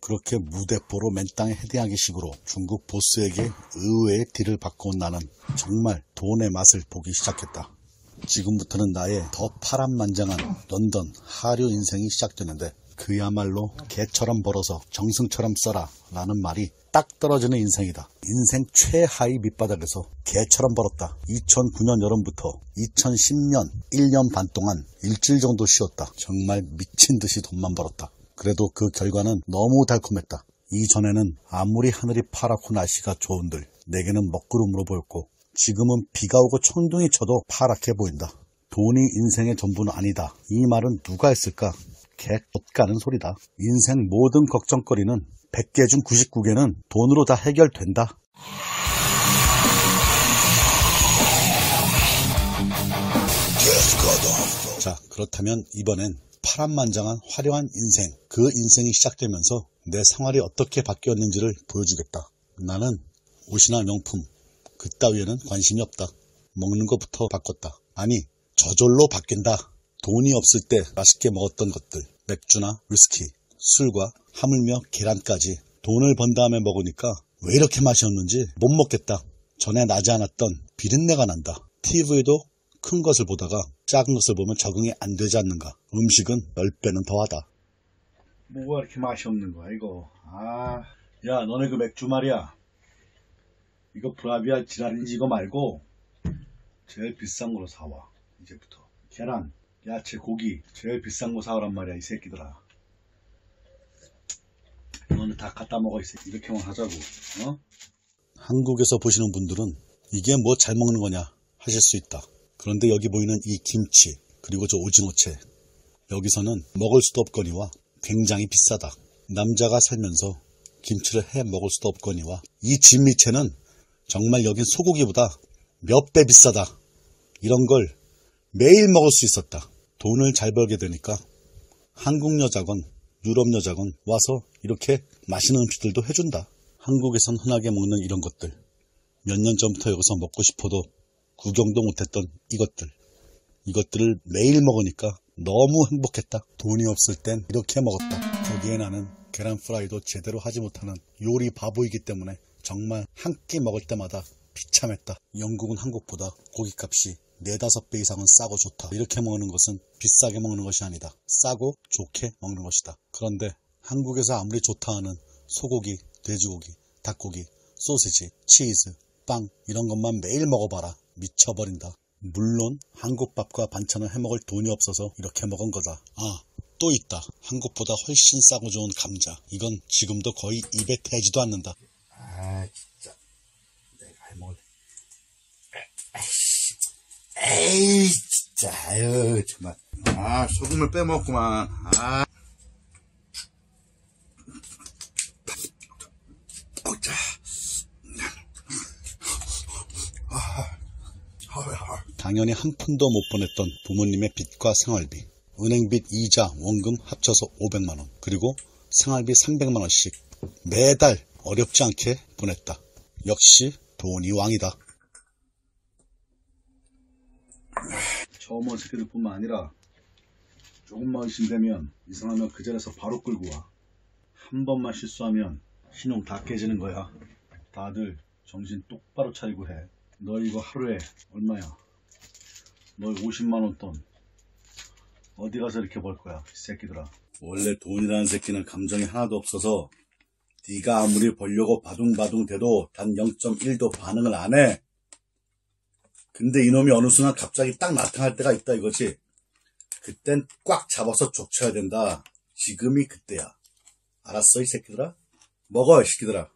그렇게 무대뽀로 맨땅에 헤딩하기 식으로 중국 보스에게 의외의 딜을 받고 온 나는 정말 돈의 맛을 보기 시작했다. 지금부터는 나의 더 파란만장한 런던 하류 인생이 시작되는데, 그야말로 개처럼 벌어서 정승처럼 써라 라는 말이 딱 떨어지는 인생이다. 인생 최하위 밑바닥에서 개처럼 벌었다. 2009년 여름부터 2010년 1년 반 동안 일주일 정도 쉬었다. 정말 미친듯이 돈만 벌었다. 그래도 그 결과는 너무 달콤했다. 이전에는 아무리 하늘이 파랗고 날씨가 좋은들 내게는 먹구름으로 보였고, 지금은 비가 오고 천둥이 쳐도 파랗게 보인다. 돈이 인생의 전부는 아니다. 이 말은 누가 했을까? 개것가는 소리다. 인생 모든 걱정거리는 100개 중 99개는 돈으로 다 해결된다. 자, 그렇다면 이번엔 파란만장한 화려한 인생, 그 인생이 시작되면서 내 생활이 어떻게 바뀌었는지를 보여주겠다. 나는 옷이나 명품, 그따위에는 관심이 없다. 먹는 것부터 바꿨다. 아니, 저절로 바뀐다. 돈이 없을 때 맛있게 먹었던 것들, 맥주나 위스키, 술과 하물며 계란까지 돈을 번 다음에 먹으니까 왜 이렇게 맛이 없는지 못 먹겠다. 전에 나지 않았던 비린내가 난다. TV에도 큰 것을 보다가 작은 것을 보면 적응이 안 되지 않는가. 음식은 10배는 더하다. 뭐가 이렇게 맛이 없는 거야 이거. 야, 너네 그 맥주 말이야, 이거 브라비아 지랄인지 이거 말고 제일 비싼 걸로 사와. 이제부터 계란, 야채, 고기 제일 비싼 거 사오란 말이야 이 새끼들아. 너는 다 갖다 먹어 이 새끼. 이렇게만 하자고. 한국에서 보시는 분들은 이게 뭐 잘 먹는 거냐 하실 수 있다. 그런데 여기 보이는 이 김치, 그리고 저 오징어채, 여기서는 먹을 수도 없거니와 굉장히 비싸다. 남자가 살면서 김치를 해 먹을 수도 없거니와 이 진미채는 정말 여긴 소고기보다 몇 배 비싸다. 이런 걸 매일 먹을 수 있었다. 돈을 잘 벌게 되니까 한국 여자건 유럽 여자건 와서 이렇게 맛있는 음식들도 해준다. 한국에선 흔하게 먹는 이런 것들, 몇 년 전부터 여기서 먹고 싶어도 구경도 못했던 이것들을 매일 먹으니까 너무 행복했다. 돈이 없을 땐 이렇게 먹었다. 거기에 나는 계란 프라이도 제대로 하지 못하는 요리 바보이기 때문에 정말 한 끼 먹을 때마다 비참했다. 영국은 한국보다 고깃값이 4-5배 이상은 싸고 좋다. 이렇게 먹는 것은 비싸게 먹는 것이 아니다. 싸고 좋게 먹는 것이다. 그런데 한국에서 아무리 좋다 하는 소고기, 돼지고기, 닭고기, 소시지, 치즈, 빵 이런 것만 매일 먹어봐라. 미쳐버린다. 물론 한국밥과 반찬을 해먹을 돈이 없어서 이렇게 먹은 거다. 또 있다. 한국보다 훨씬 싸고 좋은 감자. 이건 지금도 거의 입에 대지도 않는다. 진짜 내가 해먹을래. 에이 진짜, 아유 정말. 소금을 빼먹구만. 먹자. 당연히 한 푼도 못 보냈던 부모님의 빚과 생활비, 은행빚, 이자, 원금 합쳐서 500만원, 그리고 생활비 300만원씩 매달 어렵지 않게 보냈다. 역시 돈이 왕이다. 처음 온 새끼들 뿐만 아니라 조금만 의심되면 이상하면 그 자리에서 바로 끌고 와. 한 번만 실수하면 신용 다 깨지는 거야. 다들 정신 똑바로 차리고 해. 너 이거 하루에 얼마야? 너 50만원 돈 어디 가서 이렇게 벌 거야 이 새끼들아. 원래 돈이라는 새끼는 감정이 하나도 없어서 네가 아무리 벌려고 바둥바둥 대도 단 0.1도 반응을 안 해. 근데 이놈이 어느 순간 갑자기 딱 나타날 때가 있다 이거지. 그땐 꽉 잡아서 족쳐야 된다. 지금이 그때야. 알았어 이 새끼들아? 먹어 이 새끼들아.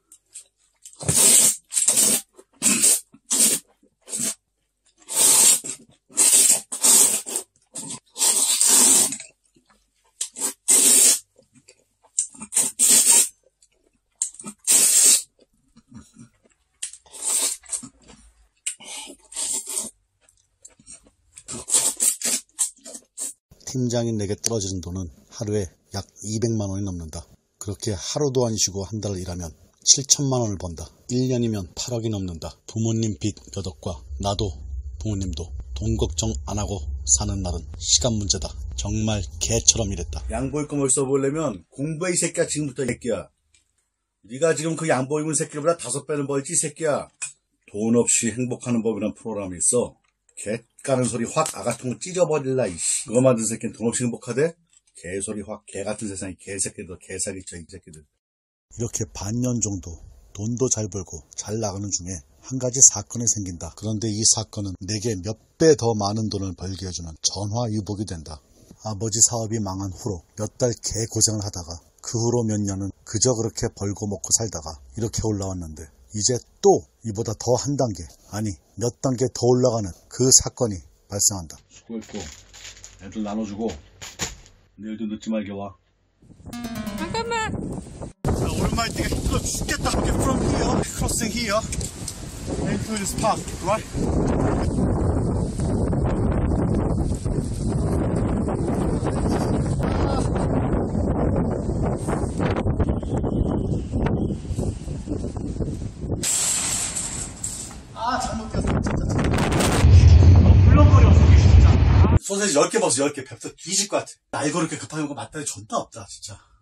팀장인 내게 떨어지는 돈은 하루에 약 200만원이 넘는다. 그렇게 하루도 안 쉬고 한 달을 일하면 7천만원을 번다. 1년이면 8억이 넘는다. 부모님 빚 몇 억과 나도 부모님도 돈 걱정 안 하고 사는 날은 시간 문제다. 정말 개처럼 일했다. 양보일 거 뭘 써보려면 공부해 이 새끼야. 지금부터 이 새끼야. 네가 지금 그 양보 입은 새끼보다 5배는 벌지 이 새끼야. 돈 없이 행복하는 법이란 프로그램이 있어. 개 까는 소리 확 아가통을 찢어버릴라 이씨. 그거 만든 새끼는 돈 없이 행복하대? 개소리 확 개같은 세상에 개새끼들 개사기쳐 이 새끼들. 이렇게 반년 정도 돈도 잘 벌고 잘 나가는 중에 한 가지 사건이 생긴다. 그런데 이 사건은 내게 몇 배 더 많은 돈을 벌게 해주는 전화위복이 된다. 아버지 사업이 망한 후로 몇 달 개고생을 하다가 그 후로 몇 년은 그저 그렇게 벌고 먹고 살다가 이렇게 올라왔는데 이제 또 이보다 더 한 단계, 아니 몇 단계 더 올라가는 그 사건이 발생한다. 수고했고 애들 나눠주고 내일도 늦지 말게 와. 잠깐만. 자, 오랜만에 뛰기가 힘들어 죽겠다. From here, crossing here into this park, right? 잘못 뛰었어, 진짜. 물렁거렸어, 진짜. 소세지 10개 먹었어, 10개. 뱉어 뒤질 것 같아. 날 그렇게 급하게 먹고 맞다니 존나 없다, 진짜.